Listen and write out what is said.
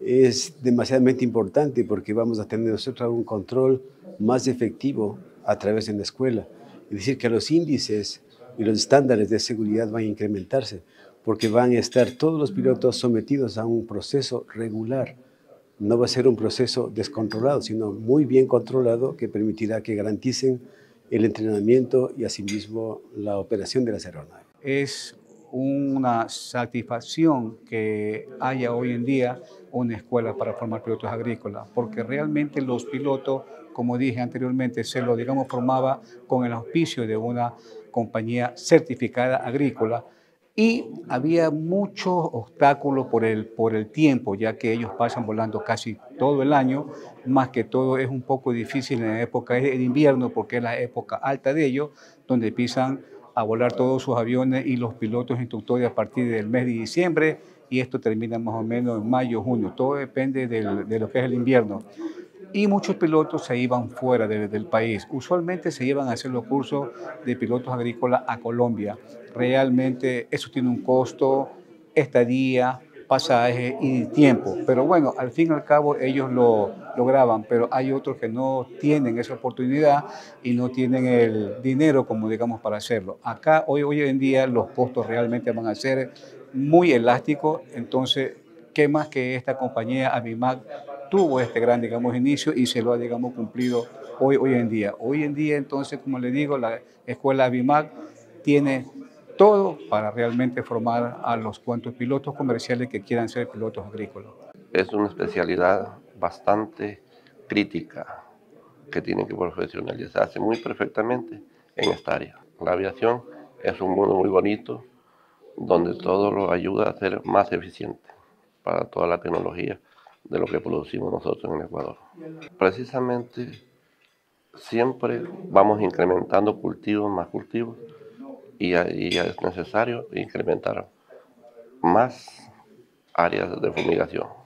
es demasiadamente importante porque vamos a tener nosotros un control más efectivo a través de la escuela. Es decir, que los índices y los estándares de seguridad van a incrementarse porque van a estar todos los pilotos sometidos a un proceso regular. No va a ser un proceso descontrolado, sino muy bien controlado que permitirá que garanticen el entrenamiento y asimismo la operación de las aeronaves. Es una satisfacción que haya hoy en día una escuela para formar pilotos agrícolas, porque realmente los pilotos, como dije anteriormente, se lo, digamos, formaba con el auspicio de una compañía certificada agrícola y había muchos obstáculos por el tiempo, ya que ellos pasan volando casi todo el año, más que todo es un poco difícil en la época de invierno, porque es la época alta de ellos, donde empiezan a volar todos sus aviones y los pilotos instructores a partir del mes de diciembre, y esto termina más o menos en mayo, junio, todo depende de lo que es el invierno. Y muchos pilotos se iban fuera del país. Usualmente se iban a hacer los cursos de pilotos agrícolas a Colombia. Realmente eso tiene un costo, estadía, pasaje y tiempo. Pero bueno, al fin y al cabo ellos lo lograban, pero hay otros que no tienen esa oportunidad y no tienen el dinero, como digamos, para hacerlo. Acá hoy en día los costos realmente van a ser muy elásticos, entonces, ¿qué más que esta compañía Avimac tuvo este gran, digamos, inicio y se lo ha, digamos, cumplido hoy en día? Hoy en día, entonces, como le digo, la escuela Avimac tiene todo para realmente formar a los cuantos pilotos comerciales que quieran ser pilotos agrícolas. Es una especialidad bastante crítica que tiene que profesionalizarse muy perfectamente en esta área. La aviación es un mundo muy bonito donde todo lo ayuda a ser más eficiente para toda la tecnología de lo que producimos nosotros en Ecuador. Precisamente siempre vamos incrementando cultivos, más cultivos, y es necesario incrementar más áreas de fumigación.